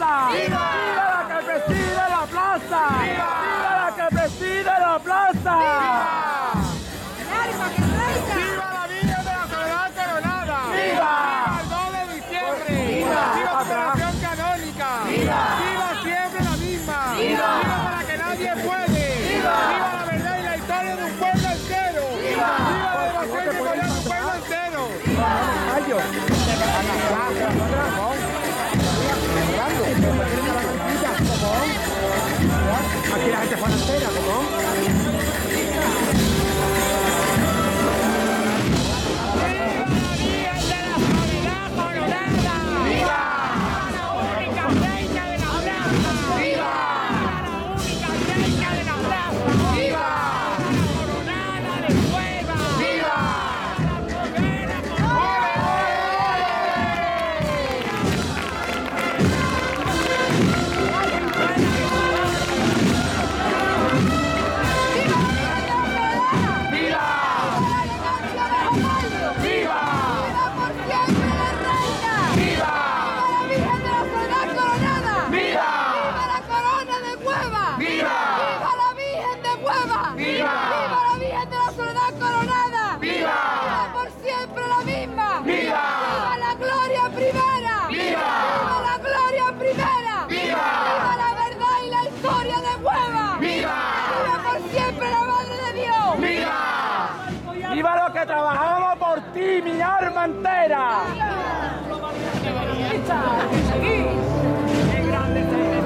plaza! ¡Viva! ¡Viva la que preside la plaza! ¡Viva! ¡Viva la que preside la plaza! ¡Viva! ¡Viva la Virgen de la Soledad Coronada! ¡Viva! ¡Viva el 2 de diciembre! ¡Viva! ¡Viva la Operación Canónica! ¡Viva! ¡Viva siempre la misma! ¡Viva! ¡Viva para que nadie puede! ¡Viva! ¡Viva la verdad y la historia de un pueblo entero! ¡Viva! ¡Viva la devoción que pone un pueblo entero! Aquí la gente juega entera, ¡Viva los que trabajamos por ti, mi alma entera! ¡Qué grande!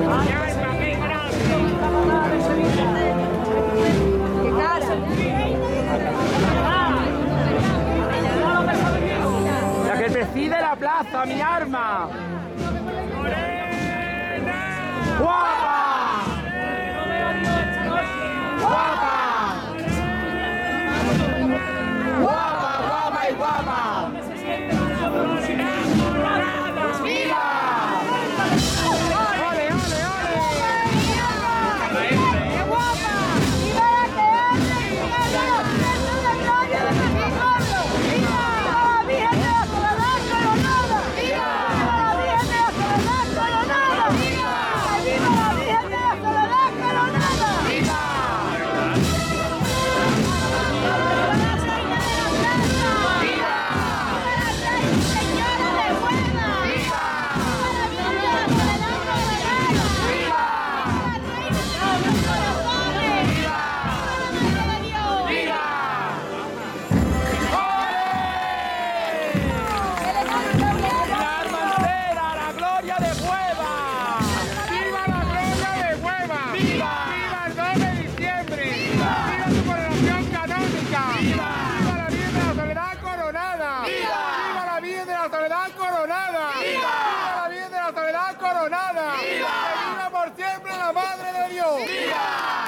¡Qué cara! La que preside la plaza, mi arma. ¡Guapa! ¡Guapa! ¡Guapa, guapa y guapa! ¡Viva! ¡Ole, ole, ole! ¡Qué guapa! ¡Viva la que hace! ¡Viva Dios! ¡Viva la gloria de mi pueblo! ¡Viva la Virgen de la Soledad Coronada! ¡Viva la Virgen de la Soledad Coronada! ¡Viva la Virgen de la Soledad Coronada! ¡Viva! ¡Coronada! ¡Viva! ¡Que viva por siempre la Madre de Dios! ¡Viva!